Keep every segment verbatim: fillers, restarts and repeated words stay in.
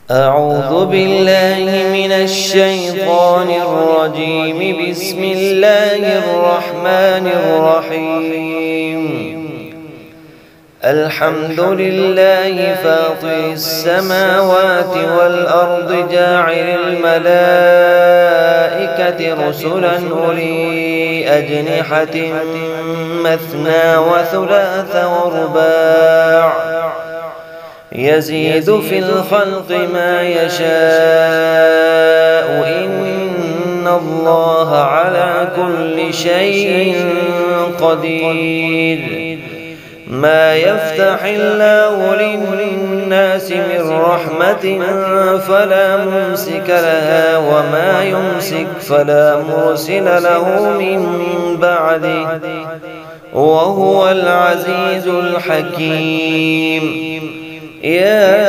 أعوذ بالله من الشيطان الرجيم. بسم الله الرحمن الرحيم. الحمد لله فاطر السماوات والأرض جاعل الملائكة رسلا أولي أجنحة مثنى وثلاث ورباع يزيد في الخلق ما يشاء إن الله على كل شيء قدير. ما يفتح الله للناس من رحمة فلا ممسك لها وما يمسك فلا مرسل له من بعده وهو العزيز الحكيم. يا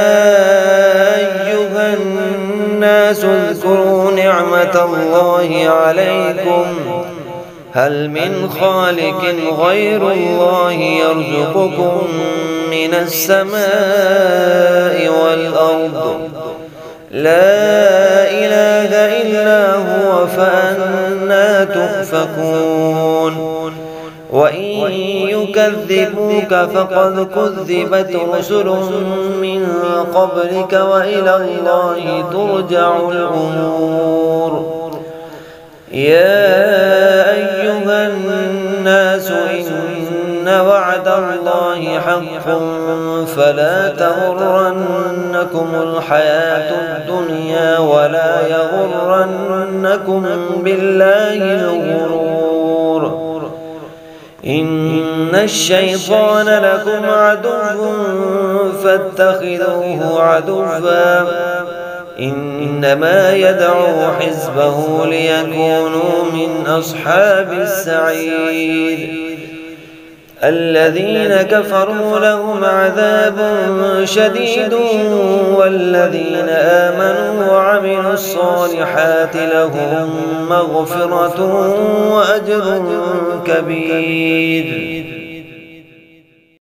أيها الناس اذكروا نعمة الله عليكم هل من خالق غير الله يرزقكم من السماء والأرض لا إله إلا هو فأنى تؤفكون. وإن يكذبوك فقد كذبت رسل من قبلك وإلى الله ترجع الأمور. يا أيها الناس إن وعد الله حق فلا تغرنكم الحياة الدنيا ولا يغرنكم بالله الغرور. إن الشيطان لكم عدو فاتخذوه عدوا إنما يدعو حزبه ليكونوا من أصحاب السعير. الذين كفروا لهم عذاب شديد والذين آمنوا وعملوا الصالحات لهم مغفرة وأجر كبير.